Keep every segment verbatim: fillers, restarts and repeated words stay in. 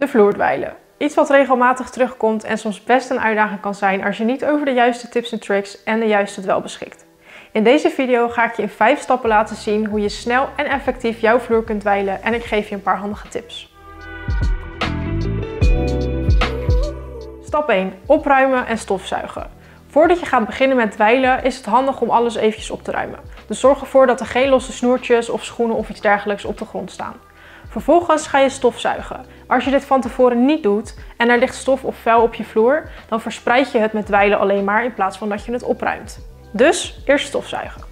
De vloerdwijlen. Iets wat regelmatig terugkomt en soms best een uitdaging kan zijn als je niet over de juiste tips en tricks en de juiste dweil beschikt. In deze video ga ik je in vijf stappen laten zien hoe je snel en effectief jouw vloer kunt dweilen en ik geef je een paar handige tips. Stap één. Opruimen en stofzuigen. Voordat je gaat beginnen met dweilen is het handig om alles eventjes op te ruimen. Dus zorg ervoor dat er geen losse snoertjes of schoenen of iets dergelijks op de grond staan. Vervolgens ga je stofzuigen. Als je dit van tevoren niet doet en er ligt stof of vuil op je vloer, dan verspreid je het met dweilen alleen maar in plaats van dat je het opruimt. Dus eerst stofzuigen.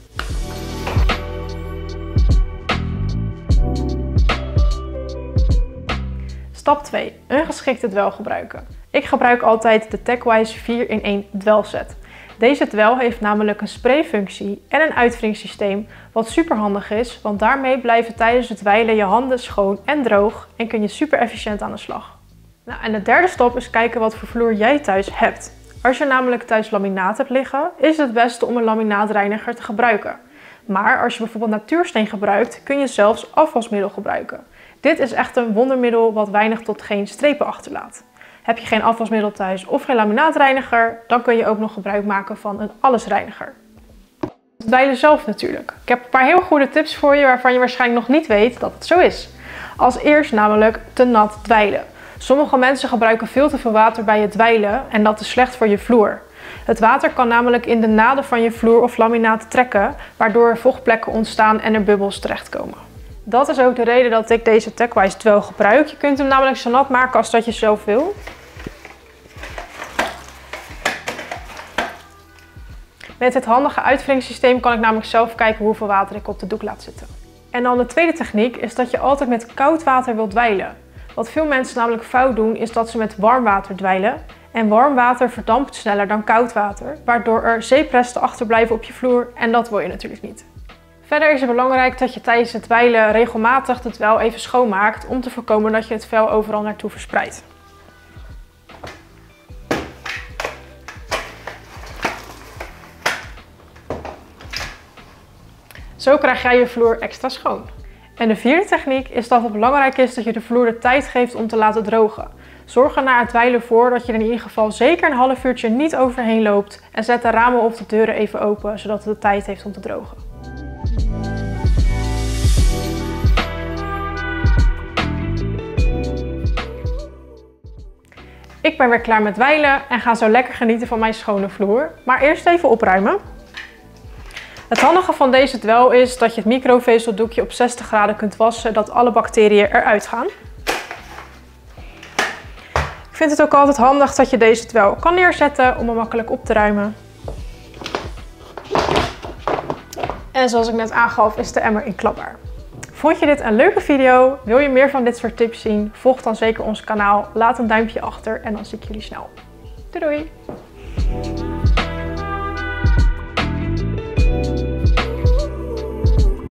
Stap twee. Een geschikte dweil gebruiken. Ik gebruik altijd de Tagwise vier in één dweilset. Deze dweil heeft namelijk een sprayfunctie en een uitwringsysteem wat super handig is, want daarmee blijven tijdens het dweilen je handen schoon en droog en kun je super efficiënt aan de slag. Nou, en de derde stap is kijken wat voor vloer jij thuis hebt. Als je namelijk thuis laminaat hebt liggen, is het het beste om een laminaatreiniger te gebruiken. Maar als je bijvoorbeeld natuursteen gebruikt, kun je zelfs afwasmiddel gebruiken. Dit is echt een wondermiddel wat weinig tot geen strepen achterlaat. Heb je geen afwasmiddel thuis of geen laminaatreiniger, dan kun je ook nog gebruik maken van een allesreiniger. Het dweilen zelf natuurlijk. Ik heb een paar heel goede tips voor je waarvan je waarschijnlijk nog niet weet dat het zo is. Als eerst namelijk te nat dweilen. Sommige mensen gebruiken veel te veel water bij het dweilen en dat is slecht voor je vloer. Het water kan namelijk in de naden van je vloer of laminaat trekken, waardoor er vochtplekken ontstaan en er bubbels terechtkomen. Dat is ook de reden dat ik deze Tagwise dweil gebruik. Je kunt hem namelijk zo nat maken als dat je zelf wil. Met het handige uitwringsysteem kan ik namelijk zelf kijken hoeveel water ik op de doek laat zitten. En dan de tweede techniek is dat je altijd met koud water wilt dweilen. Wat veel mensen namelijk fout doen is dat ze met warm water dweilen. En warm water verdampt sneller dan koud water, waardoor er zeepresten achterblijven op je vloer en dat wil je natuurlijk niet. Verder is het belangrijk dat je tijdens het dweilen regelmatig de dweil even schoonmaakt om te voorkomen dat je het vuil overal naartoe verspreidt. Zo krijg jij je vloer extra schoon. En de vierde techniek is dat het belangrijk is dat je de vloer de tijd geeft om te laten drogen. Zorg er na het dweilen voor dat je er in ieder geval zeker een half uurtje niet overheen loopt en zet de ramen of de deuren even open zodat het de tijd heeft om te drogen. Ik ben weer klaar met dweilen en ga zo lekker genieten van mijn schone vloer. Maar eerst even opruimen. Het handige van deze dweil is dat je het microvezeldoekje op zestig graden kunt wassen, dat alle bacteriën eruit gaan. Ik vind het ook altijd handig dat je deze dweil kan neerzetten om hem makkelijk op te ruimen. En zoals ik net aangaf is de emmer inklapbaar. Vond je dit een leuke video? Wil je meer van dit soort tips zien? Volg dan zeker ons kanaal, laat een duimpje achter en dan zie ik jullie snel. Doei doei!